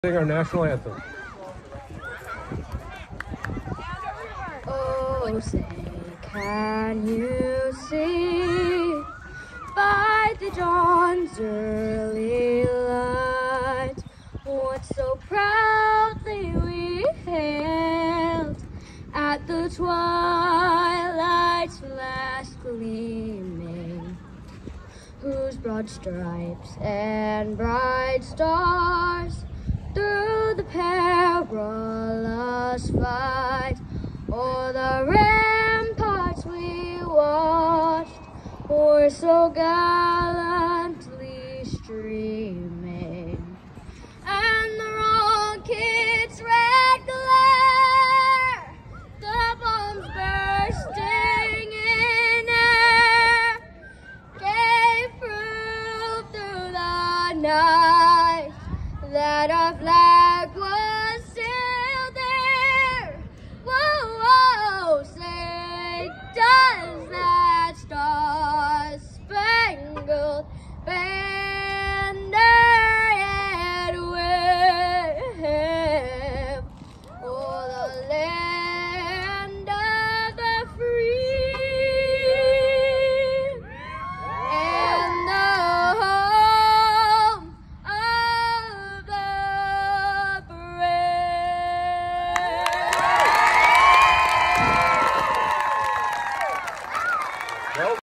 Sing our national anthem. Oh, say, can you see by the dawn's early light what so proudly we hailed at the twilight's last gleaming, whose broad stripes and bright stars through the perilous fight o'er the ramparts we watched were so gallant.